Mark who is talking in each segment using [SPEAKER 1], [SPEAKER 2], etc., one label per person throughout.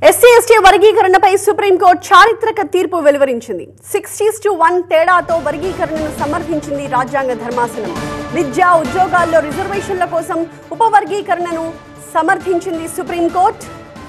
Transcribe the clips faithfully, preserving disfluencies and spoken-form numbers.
[SPEAKER 1] SC ST వర్గీకరణపై supreme court చారిత్రక తీర్పు వెలువరించింది. సిక్స్టీస్ టు వన్ తేడాతో వర్గీకరణను సమర్థించింది రాజ్యాంగ ధర్మాసనం. విద్యా ఉద్యోగాల్లో రిజర్వేషన్ల కోసం ఉపవర్గీకరణను సమర్థించింది సుప్రీంకోర్టు.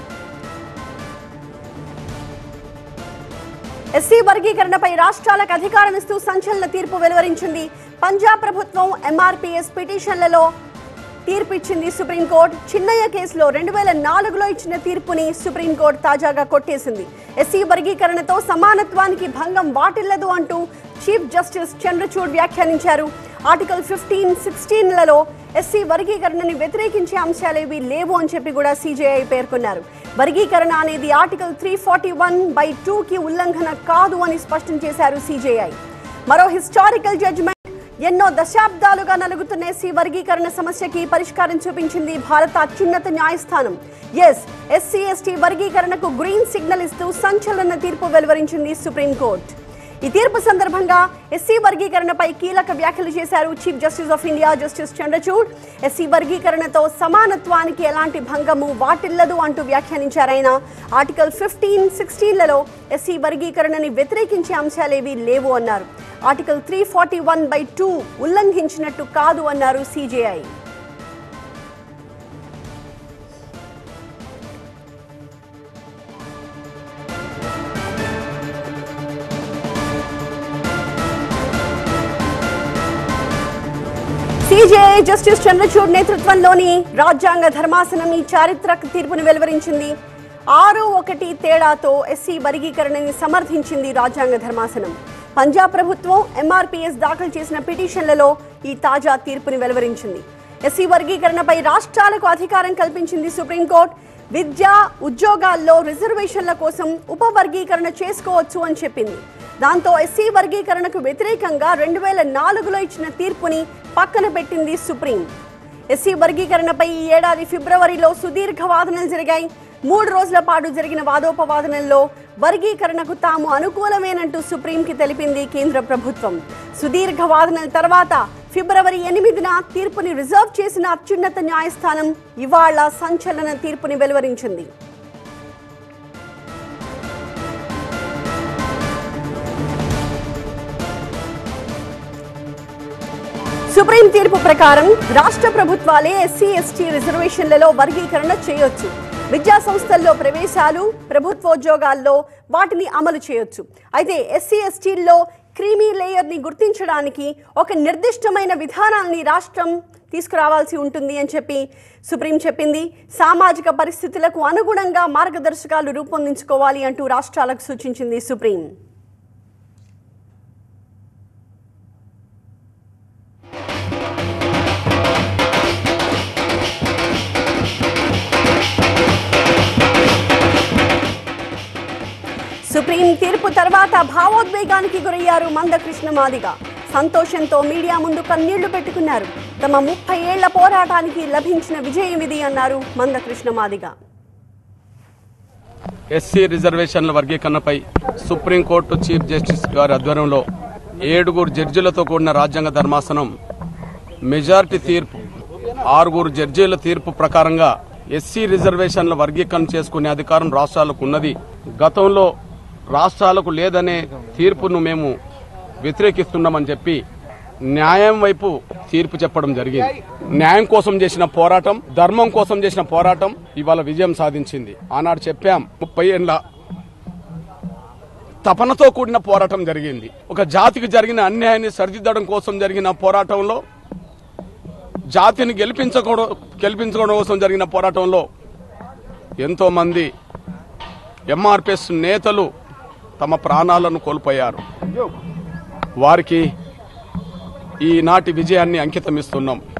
[SPEAKER 1] ఎస్సీ వర్గీకరణపై రాష్ట్రాలకు అధికారమిస్తూ సంచలన తీర్పు వెలువరించింది. పంజాబ్ ప్రభుత్వం ఎంఆర్పీఎస్ పిటిషన్లలో తీర్పు ఇచ్చింది సుప్రీంకోర్టు. చిన్నయ్య కేసులో రెండు వేల నాలుగులో ఇచ్చిన తీర్పుని సుప్రీంకోర్టు తాజాగా కొట్టేసింది. ఎస్సీ వర్గీకరణతో సమానత్వానికి భంగం వాటిల్లదు అంటూ చీఫ్ జస్టిస్ చంద్రచూడ్ వ్యాఖ్యానించారు. ఆర్టికల్ ఫిఫ్టీన్ సిక్స్టీన్లలో ఎస్సీ వర్గీకరణని వ్యతిరేకించే అంశాలేవి లేవు అని చెప్పి కూడా సీజేఐ పేర్కొన్నారు. వర్గీకరణ అనేది article three forty one by two కి ఉల్లంఘన కాదు అని స్పష్టం చేశారు సీజేఐ. మరో హిస్టారికల్ జడ్జిమెంట్ ఎన్నో దశాబ్దాలుగా నలుగుతున్న ఎస్సీ వర్గీకరణ సమస్యకి పరిష్కారం చూపించింది భారత అత్యున్నత న్యాయస్థానం. ఎస్ ఎస్సీ ఎస్టీ వర్గీకరణకు గ్రీన్ సిగ్నల్ ఇస్తూ సంచలన తీర్పు వెలువరించింది సుప్రీంకోర్టు. ఈ తీర్పు సందర్భంగా ఎస్సీ వర్గీకరణపై కీలక వ్యాఖ్యలు చేశారు chief justice of India justice Chandrachud. SC వర్గీకరణతో సమానత్వానికి ఎలాంటి భంగము వాటిల్లదు అంటూ వ్యాఖ్యానించారాయన. ఆర్టికల్ ఫిఫ్టీన్ సిక్స్టీన్లలో ఎస్సీ వర్గీకరణని వ్యతిరేకించే అంశాలేవి లేవు అన్నారు. Article three forty one by two ఉల్లంఘించినట్టు కాదు అన్నారు సీజేఐ. సీజేఐ జస్టిస్ చంద్రచూడ్ నేతృత్వంలోని రాజ్యాంగ ధర్మాసనం ఈ చారిత్రక తీర్పును వెలువరించింది. ఆరు ఒకటి తేడాతో ఎస్సీ వర్గీకరణని సమర్థించింది రాజ్యాంగ ధర్మాసనం. పంజాబ్ ప్రభుత్వం ఎంఆర్పీఎస్ దాఖలు చేసిన పిటిషన్లలో ఈ తాజా తీర్పుని వెలువరించింది. ఎస్సీ వర్గీకరణపై రాష్ట్రాలకు అధికారం కల్పించింది సుప్రీంకోర్టు. విద్యా ఉద్యోగాల్లో రిజర్వేషన్ల కోసం ఉపవర్గీకరణ చేసుకోవచ్చు అని చెప్పింది. దాంతో ఎస్సీ వర్గీకరణకు వ్యతిరేకంగా రెండు వేల నాలుగులో ఇచ్చిన తీర్పుని పక్కన పెట్టింది సుప్రీం. ఎస్సీ వర్గీకరణపై ఈ ఏడాది ఫిబ్రవరిలో సుదీర్ఘ వాదనలు జరిగాయి. మూడు రోజుల పాటు జరిగిన వాదోపవాదనల్లో వర్గీకరణకు తాము అనుకూలమేనంటూ సుప్రీంకి తెలిపింది కేంద్ర ప్రభుత్వం. సుదీర్ఘ వాదనల తర్వాత ఫిబ్రవరి ఎనిమిదిన తీర్పుని రిజర్వ్ చేసిన అత్యున్నత న్యాయస్థానం ఇవాళ సంచలన తీర్పుని వెలువరించింది. సుప్రీం తీర్పు ప్రకారం రాష్ట్ర ప్రభుత్వాలే ఎస్సీ ఎస్టీ రిజర్వేషన్లలో వర్గీకరణ చేయొచ్చు. విద్యా సంస్థల్లో ప్రవేశాలు, ప్రభుత్వోద్యోగాల్లో వాటిని అమలు చేయొచ్చు. అయితే ఎస్సీ ఎస్టీల్లో క్రీమీ లేయర్ని గుర్తించడానికి ఒక నిర్దిష్టమైన విధానాన్ని రాష్ట్రం తీసుకురావాల్సి ఉంటుంది అని చెప్పి సుప్రీం చెప్పింది. సామాజిక పరిస్థితులకు అనుగుణంగా మార్గదర్శకాలు రూపొందించుకోవాలి అంటూ రాష్ట్రాలకు సూచించింది సుప్రీం. సుప్రీం తీర్పు తర్వాత భావోద్వేగానికి గురయ్యారు మందకృష్ణ మాదిగ. సంతోషంతో మీడియా ముందు కన్నీళ్లు పెట్టుకున్నారు. తమ ముప్పై ఏళ్ల పోరాటానికి లభించిన విజయం ఇది అన్నారు మందకృష్ణ మాదిగ.
[SPEAKER 2] ఎస్సీ రిజర్వేషన్ల వర్గీకరణపై సుప్రీంకోర్టు చీఫ్ జస్టిస్ గారి ఆధ్వర్యంలో ఏడుగురు జడ్జీలతో కూడిన రాజ్యాంగ ధర్మాసనం మెజారిటీ తీర్పు ఆరుగురు జడ్జీల తీర్పు ప్రకారంగా ఎస్సీ రిజర్వేషన్ల వర్గీకరణ చేసుకునే అధికారం రాష్ట్రాలకు ఉన్నది. గతంలో రాష్ట్రాలకు లేదనే తీర్పును మేము వ్యతిరేకిస్తున్నామని చెప్పి న్యాయం వైపు తీర్పు చెప్పడం జరిగింది. న్యాయం కోసం చేసిన పోరాటం, ధర్మం కోసం చేసిన పోరాటం ఇవాళ విజయం సాధించింది. ఆనాడు చెప్పాం, ముప్పై ఏళ్ల తపనతో కూడిన పోరాటం జరిగింది. ఒక జాతికి జరిగిన అన్యాయాన్ని సరిదిద్దడం కోసం జరిగిన పోరాటంలో, జాతిని గెలిపించకూడదు గెలిపించుకోవడం కోసం జరిగిన పోరాటంలో ఎంతో మంది ఎంఆర్పీఎస్ నేతలు తమ ప్రాణాలను కోల్పోయారు. వారికి ఈనాటి విజయాన్ని అంకితమిస్తున్నాం.